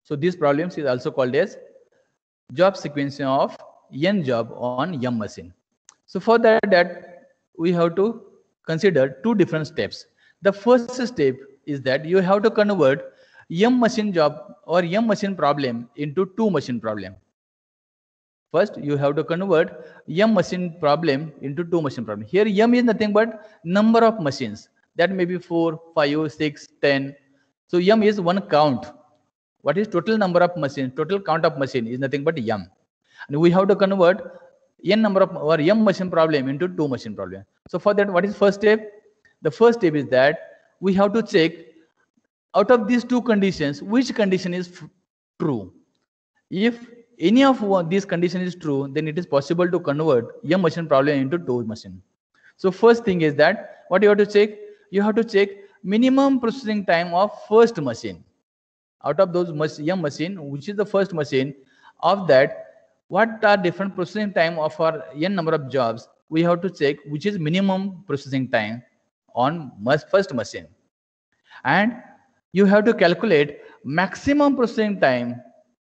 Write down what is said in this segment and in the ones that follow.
So these problems is also called as job sequencing of n job on m machine. So for that we have to consider two different steps. The first step is that you have to convert m machine job or m machine problem into two machine problem. First, you have to convert m machine problem into two machine problem. Here m is nothing but number of machines. That may be 4, 5, 6, 10. So m is one count. What is total number of machines? Total count of machine is nothing but m. And we have to convert n number of or m machine problem into two machine problem. So for that, what is first step? The first step is that we have to check out of these two conditions, which condition is true. If any of these condition is true, then it is possible to convert m machine problem into two machine. So first thing is that what you have to check? You have to check minimum processing time of first machine. Out of those m machine, which is the first machine, of that, what are different processing time of our n number of jobs? We have to check which is minimum processing time on first machine. And you have to calculate maximum processing time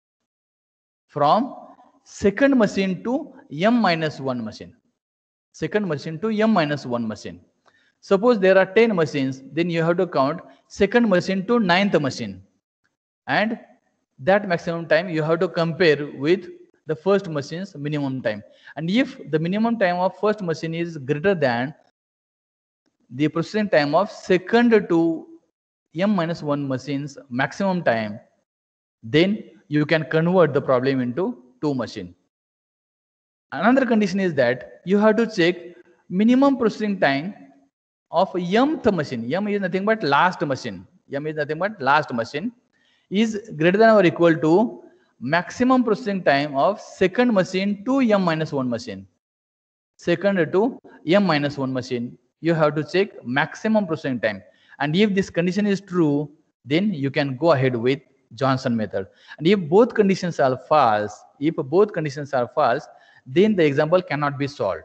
from second machine to m-1 machine. Second machine to m-1 machine. Suppose there are 10 machines, then you have to count second machine to 9th machine. And that maximum time you have to compare with the first machine's minimum time. And if the minimum time of first machine is greater than the processing time of second to m-1 machine's maximum time, then you can convert the problem into two machine. Another condition is that you have to check minimum processing time of mth machine. M is nothing but last machine. M is nothing but last machine is greater than or equal to maximum processing time of second machine to m-1 machine. Second to m-1 machine, you have to check maximum processing time. And if this condition is true, then you can go ahead with Johnson method. And if both conditions are false, then the example cannot be solved.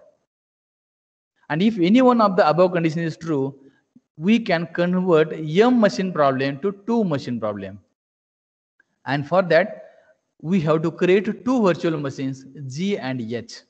And if any one of the above conditions is true, we can convert m machine problem to two machine problem. And for that, we have to create two virtual machines, G and H.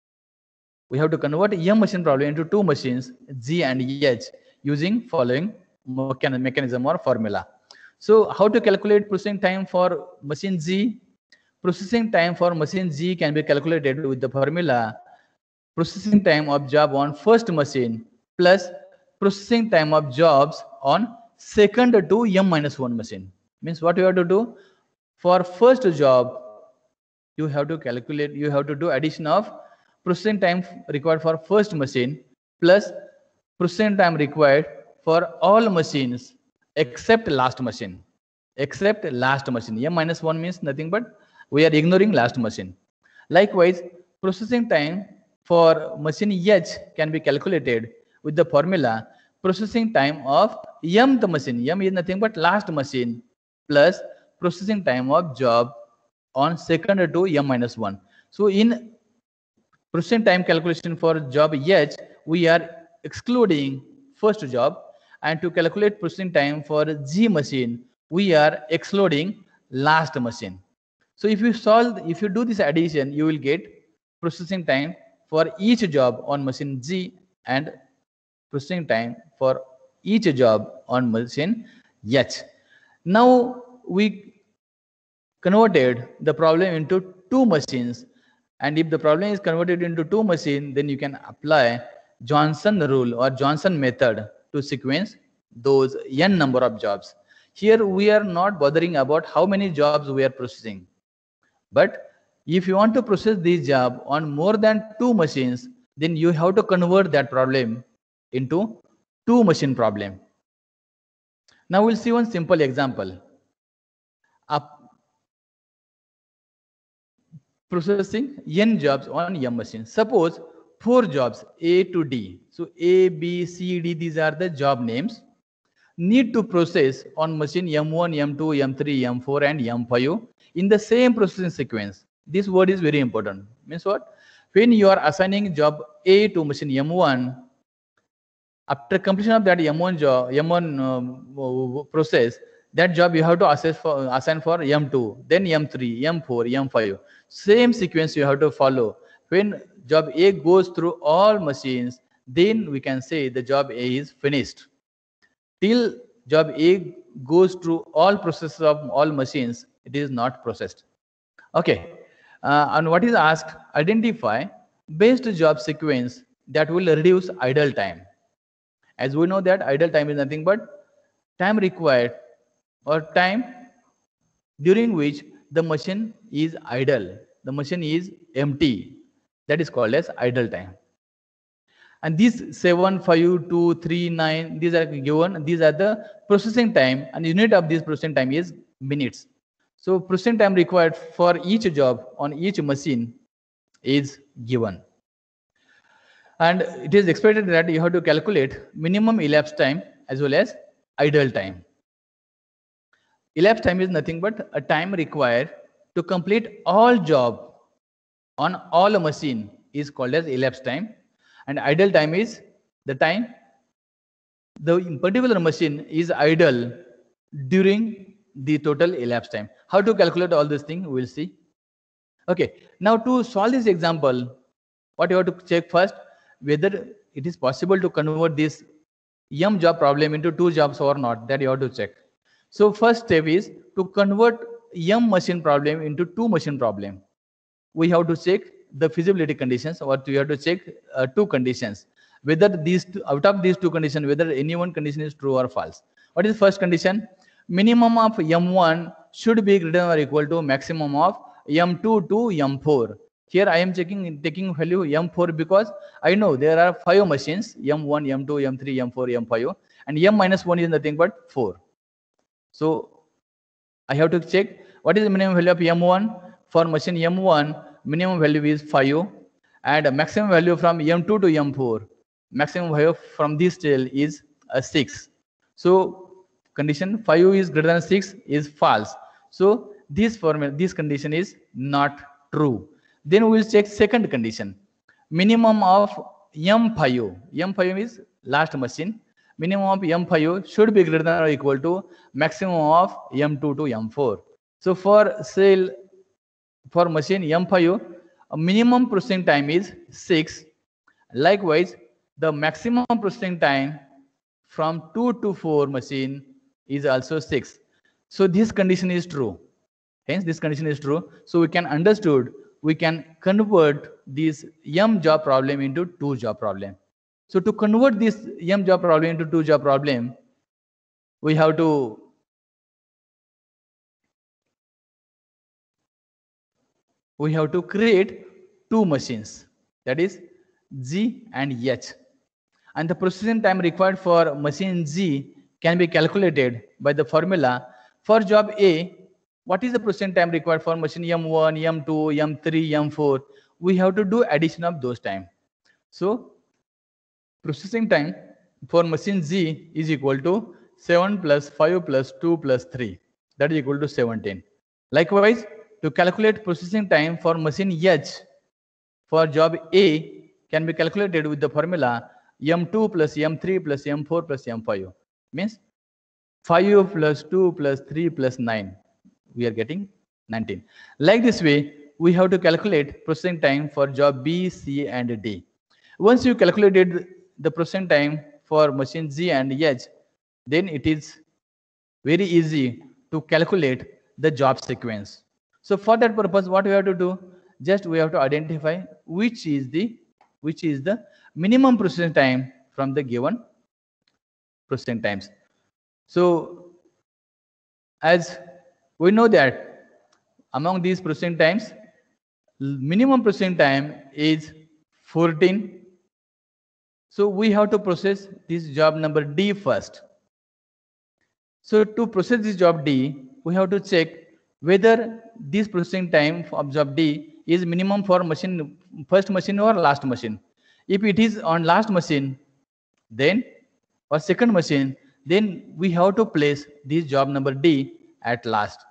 We have to convert m machine problem into two machines, G and H, using following mechanism or formula. So how to calculate processing time for machine G? Processing time for machine G can be calculated with the formula processing time of job on first machine plus processing time of jobs on second to m-1 machine. Means what you have to do? For first job, you have to calculate, you have to do addition of processing time required for first machine plus processing time required for all machines except last machine. Except last machine. M-1 means nothing but we are ignoring last machine. Likewise, processing time for machine H can be calculated with the formula processing time of mth machine. M is nothing but last machine plus processing time of job on second to m-1. So in processing time calculation for job H, we are excluding first job, and to calculate processing time for G machine, we are excluding last machine. So if you do this addition, you will get processing time for each job on machine G and processing time for each job on machine H. Now we converted the problem into two machines, and if the problem is converted into two machines, then you can apply Johnson rule or Johnson method to sequence those n number of jobs. Here we are not bothering about how many jobs we are processing, but if you want to process this job on more than two machines, then you have to convert that problem into two machine problem. Now we'll see one simple example. Processing n jobs on m machine. Suppose 4 jobs A to D. So A, B, C, D, these are the job names. Need to process on machine M1, M2, M3, M4 and M5 in the same processing sequence. This word is very important. Means what? When you are assigning job A to machine M1, after completion of that M1 job, process, that job you have to assign for M2, then M3, M4, M5. Same sequence you have to follow. When job A goes through all machines, then we can say the job A is finished. Till job A goes through all processes of all machines, it is not processed. Okay. And what is asked? Identify best job sequence that will reduce idle time. As we know that idle time is nothing but time required or time during which the machine is idle, the machine is empty. That is called as idle time. And these 7, 5, 2, 3, 9, these are given. These are the processing time, and unit of this processing time is minutes. So processing time required for each job on each machine is given. And it is expected that you have to calculate minimum elapsed time as well as idle time. Elapsed time is nothing but a time required to complete all job on all a machine is called as elapsed time, and idle time is the time the particular machine is idle during the total elapsed time. How to calculate all these things, we will see. Okay, now to solve this example, what you have to check first, whether it is possible to convert this M job problem into 2 jobs or not, that you have to check. So first step is to convert M machine problem into 2 machine problem. We have to check the feasibility conditions, or we have to check 2 conditions, whether these two, out of these 2 conditions, whether any one condition is true or false. What is the first condition? Minimum of M1 should be greater than or equal to maximum of M2 to M4. Here I am taking value M4 because I know there are 5 machines, M1, M2, M3, M4, M5, and M minus 1 is nothing but 4. So I have to check what is the minimum value of M1. For machine M1, minimum value is 5, and maximum value from M2 to M4, maximum value from this cell is 6. So condition 5 is greater than 6 is false. So this condition is not true. Then we will check second condition. Minimum of M5. M5 is last machine. Minimum of M5 should be greater than or equal to maximum of M2 to M4. So for machine M5, a minimum processing time is 6. Likewise, the maximum processing time from 2 to 4 machine is also 6. So this condition is true. Hence, this condition is true. So we can convert this M job problem into 2 job problem. So to convert this M job problem into 2 job problem, we have to create 2 machines, that is G and H. And the processing time required for machine G can be calculated by the formula. For job A, what is the processing time required for machine M1, M2, M3, M4? We have to do addition of those time. So processing time for machine G is equal to 7 plus 5 plus 2 plus 3. That is equal to 17. Likewise, to calculate processing time for machine H for job A can be calculated with the formula M2 plus M3 plus M4 plus M5. Means 5 plus 2 plus 3 plus 9. We are getting 19. Like this way, we have to calculate processing time for job B, C, and D. Once you calculated the processing time for machine G and H, then it is very easy to calculate the job sequence. So for that purpose, what we have to do? Just we have to identify which is the minimum processing time from the given processing times. So as we know that among these processing times, minimum processing time is 14. So we have to process this job number D first. So to process this job D, we have to check whether this processing time of job D is minimum for first machine or last machine. If it is on last machine, then or second machine, then we have to place this job number D at last.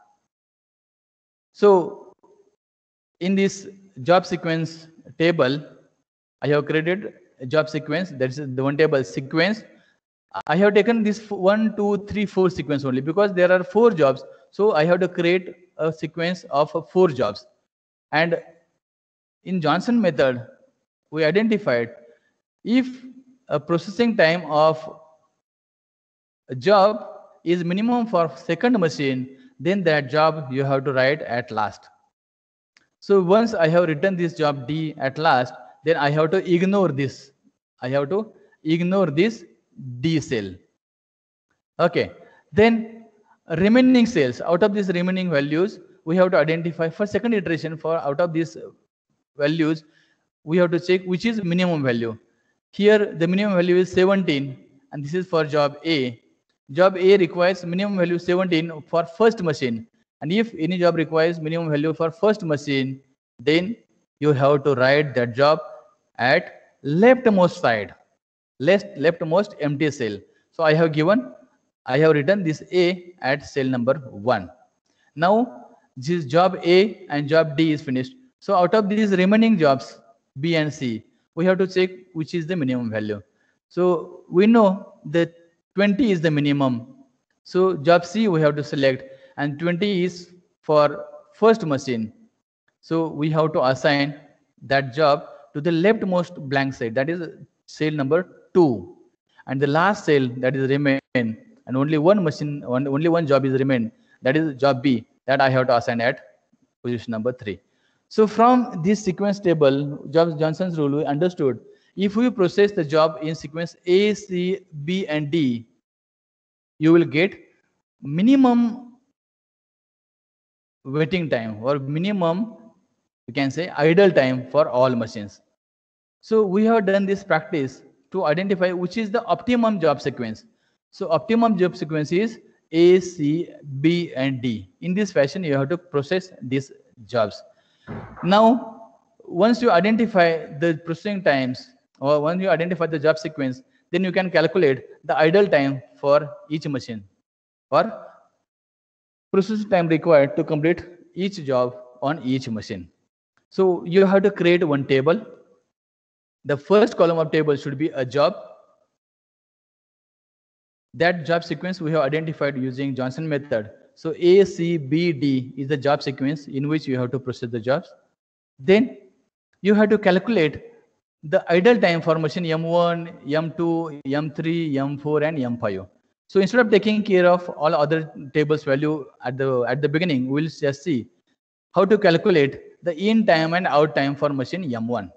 So in this job sequence table, I have created a job sequence. That is the one table sequence. I have taken this 1, 2, 3, 4 sequence only because there are 4 jobs. So I have to create a sequence of 4 jobs. And in Johnson method, we identified if a processing time of a job is minimum for second machine, then that job you have to write at last. So once I have written this job D at last, then I have to ignore this. I have to ignore this D cell. Okay. Then remaining cells, out of these remaining values, we have to identify for second iteration for out of these values, we have to check which is minimum value. Here the minimum value is 17 and this is for job A. Job A requires minimum value 17 for first machine. And if any job requires minimum value for first machine, then you have to write that job at leftmost side, leftmost empty cell. So I have written this A at cell number 1. Now this job A and job D is finished. So out of these remaining jobs B and C, we have to check which is the minimum value. So we know that 20 is the minimum. So job C we have to select, and 20 is for first machine. So we have to assign that job to the leftmost blank side, that is cell number 2. And the last cell that is remain, and only one machine, only one job is remain, that is job B, that I have to assign at position number 3. So from this sequence table, Johnson's rule, we understood if we process the job in sequence A, C, B, and D, you will get minimum waiting time or minimum, you can say, idle time for all machines. So we have done this practice to identify which is the optimum job sequence. So optimum job sequence is A, C, B, and D. In this fashion, you have to process these jobs. Now, once you identify the processing times, or once you identify the job sequence, then you can calculate the idle time for each machine, or processing time required to complete each job on each machine. So you have to create one table. The first column of table should be a job. That job sequence we have identified using Johnson method. So A, C, B, D is the job sequence in which you have to process the jobs. Then you have to calculate the idle time for machine M1, M2, M3, M4, and M5. So instead of taking care of all other tables value at the beginning, we'll just see how to calculate the in time and out time for machine M1.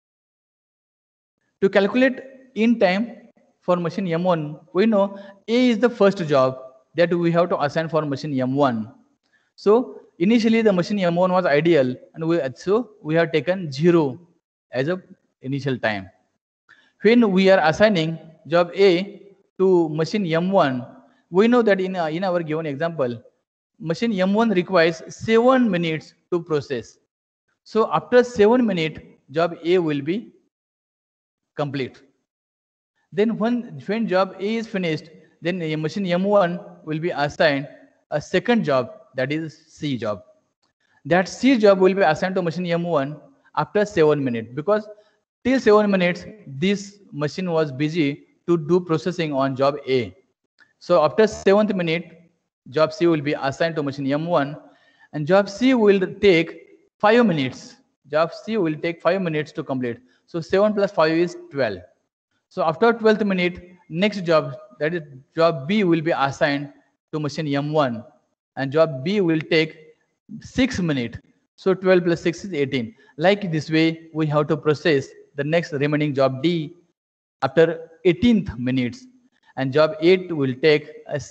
To calculate in time for machine M1, we know A is the first job that we have to assign for machine M1. So initially the machine M1 was ideal, and we have taken 0 as a initial time. When we are assigning job A to machine M1, we know that in our given example, machine M1 requires 7 minutes to process. So after 7 minutes, job A will be complete. Then when job A is finished, then machine M1 will be assigned a second job, that is C job. That C job will be assigned to machine M1 after 7 minutes, because till 7 minutes this machine was busy to do processing on job A. So after 7th minute, job C will be assigned to machine M1, and job C will take 5 minutes. Job C will take 5 minutes to complete. So 7 plus 5 is 12. So after 12th minute, next job, that is job B, will be assigned to machine M1, and job B will take 6 minutes. So 12 plus 6 is 18. Like this way, we have to process the next remaining job D after 18th minutes, and job 8 will take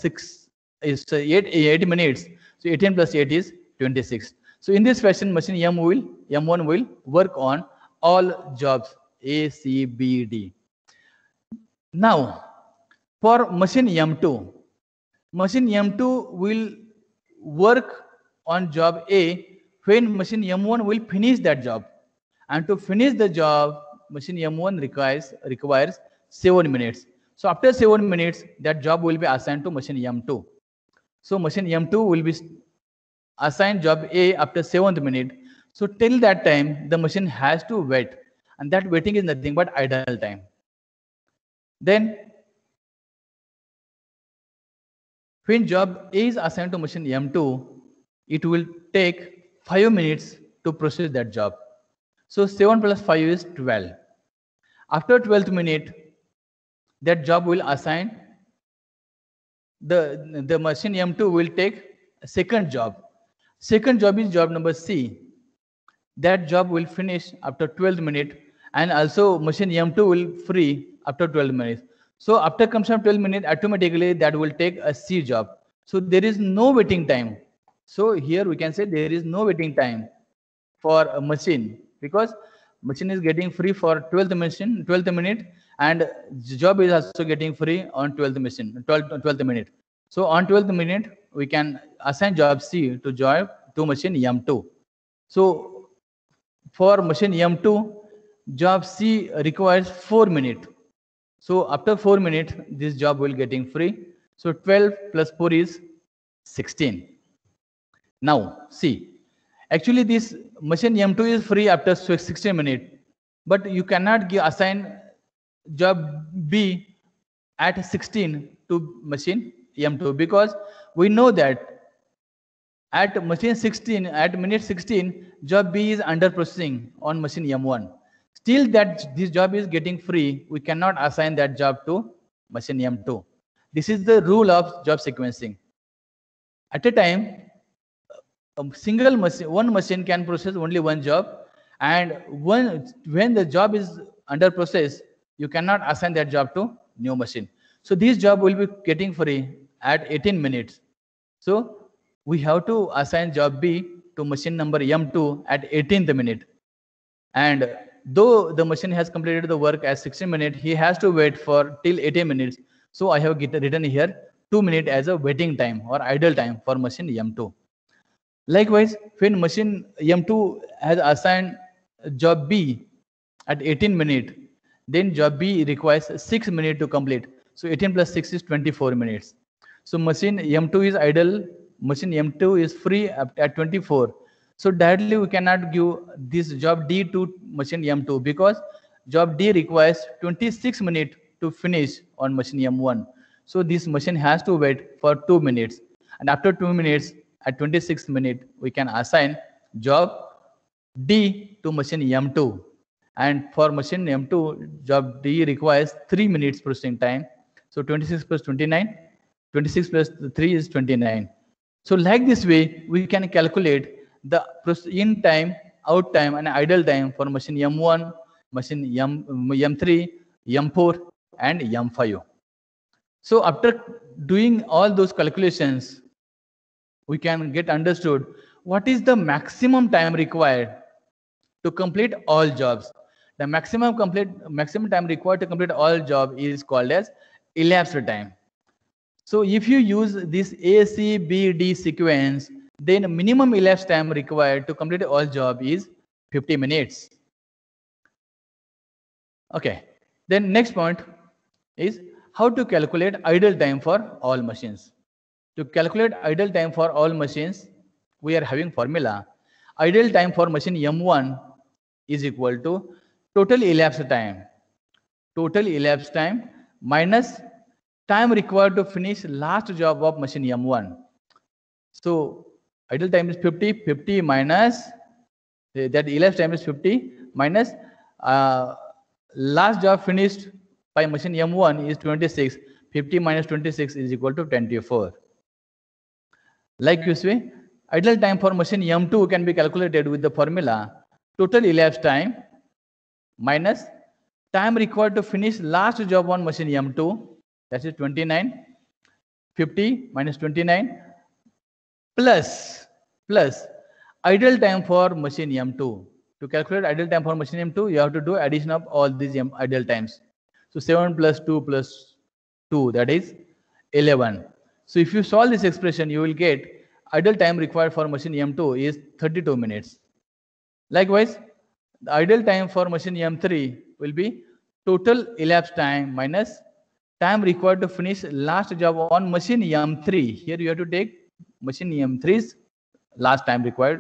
8 minutes. So 18 plus 8 is 26. So in this fashion, machine M1 will work on all jobs A, C, B, D. Now, for machine M2 will work on job A when machine M1 will finish that job. And to finish the job, machine M1 requires 7 minutes. So after 7 minutes, that job will be assigned to machine M2. So machine M2 will be assigned job A after 7th minute. So till that time, the machine has to wait. And that waiting is nothing but idle time. Then When job A is assigned to machine M2, it will take 5 minutes to process that job. So 7 plus 5 is 12. After 12th minute, that job will assign, the machine M2 will take a second job. Second job is job number C. That job will finish after 12 minutes, and also machine M2 will free after 12 minutes. So after completion of 12 minutes, automatically that will take a C job. So there is no waiting time. So here we can say there is no waiting time for a machine, because machine is getting free for 12th minute, and job is also getting free on 12th minute. So on 12th minute, we can assign job C to job to machine M2. So for machine M2, job C requires 4 minutes. So after 4 minutes, this job will getting free. So 12 plus 4 is 16. Now see, actually this machine M2 is free after 16 minutes, but you cannot assign job B at 16 to machine M2, because we know that at minute 16, job B is under processing on machine M1. Still that this job is getting free, we cannot assign that job to machine M2. This is the rule of job sequencing. At a time, one machine can process only one job, and when the job is under process, you cannot assign that job to new machine. So this job will be getting free at 18 minutes. So we have to assign job B to machine number M2 at 18th minute. And though the machine has completed the work at 16 minutes, he has to wait for till 18 minutes. So I have written here 2 minutes as a waiting time or idle time for machine M2. Likewise, when machine M2 has assigned job B at 18 minutes, then job B requires 6 minutes to complete. So 18 plus 6 is 24 minutes. So machine M2 is idle, machine M2 is free at 24. So directly we cannot give this job D to machine M2, because job D requires 26 minutes to finish on machine M1. So this machine has to wait for 2 minutes. And after 2 minutes, at 26th minute, we can assign job D to machine M2. And for machine M2, job D requires 3 minutes processing time. So 26 plus 29, 26 plus 3 is 29. So like this way, we can calculate the in time, out time, and idle time for machine M1, machine M3, M4, and M5. So after doing all those calculations, we can get understood what is the maximum time required to complete all jobs. The maximum time required to complete all job is called as elapsed time. So if you use this A, C, B, D sequence, then minimum elapsed time required to complete all job is 50 minutes. Okay. Then next point is how to calculate idle time for all machines. To calculate idle time for all machines, we are having formula. Idle time for machine M1 is equal to total elapsed time. Total elapsed time minus time required to finish last job of machine M1. So idle time is 50, 50 minus, that elapsed time is 50 minus last job finished by machine M1 is 26. 50 minus 26 is equal to 24. Like this way, idle time for machine M2 can be calculated with the formula total elapsed time minus time required to finish last job on machine M2, that is 29, 50 minus 29, plus idle time for machine M2. To calculate idle time for machine M2, you have to do addition of all these idle times. So 7 plus 2 plus 2, that is 11. So if you solve this expression, you will get idle time required for machine M2 is 32 minutes. Likewise, the idle time for machine M3 will be total elapsed time minus time required to finish last job on machine M3. Here you have to take machine M3's last time required,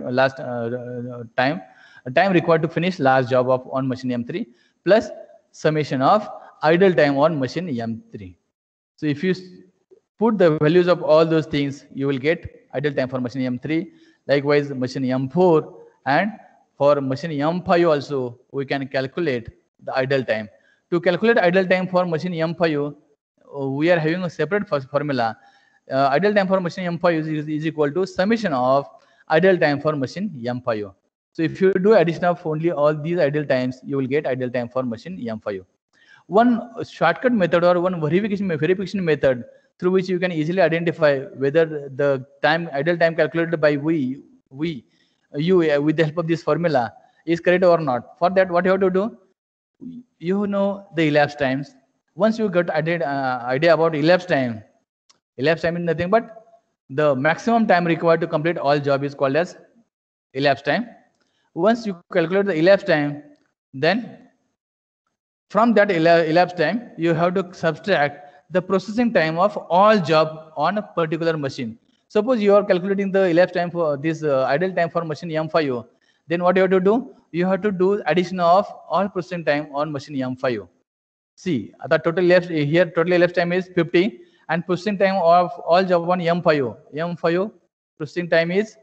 time required to finish last job of on machine M3 plus summation of idle time on machine M3. So if you put the values of all those things, you will get idle time for machine M3. Likewise, machine M4, and for machine M5 also, we can calculate the idle time. To calculate idle time for machine M5, we are having a separate formula. Idle time for machine M5 is equal to summation of idle time for machine M5. So if you do addition of only all these idle times, you will get idle time for machine M5. One shortcut method or one verification method through which you can easily identify whether the idle time calculated by you with the help of this formula is correct or not. For that, what you have to do, you know the elapsed times. Once you get idea about elapsed time is nothing but the maximum time required to complete all job is called as elapsed time. Once you calculate the elapsed time, then from that elapsed time, you have to subtract the processing time of all job on a particular machine. Suppose you are calculating the elapsed time for this idle time for machine M5, then what you have to do? You have to do addition of all processing time on machine M5. See, the total elapsed time is 50, and processing time of all job on M5 processing time is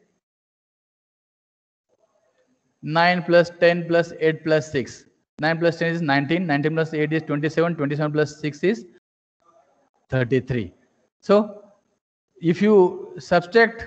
9 plus 10 plus 8 plus 6. 9 plus 10 is 19, 19 plus 8 is 27, 27 plus 6 is 33. So if you subtract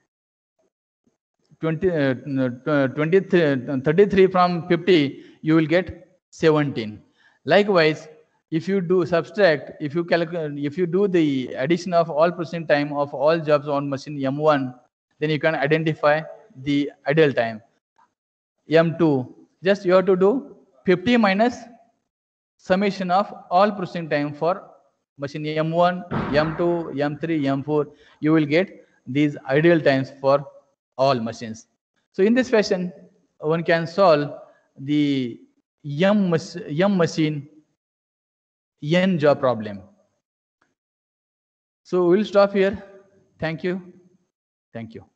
33 from 50, you will get 17. Likewise, if you do subtract, if you do the addition of all processing time of all jobs on machine M1, then you can identify the idle time. M2, just you have to do 50 minus summation of all processing time for machine M1, M2, M3, M4. You will get these idle times for all machines. So in this fashion, one can solve the M machine N job problem. So we'll stop here. Thank you. Thank you.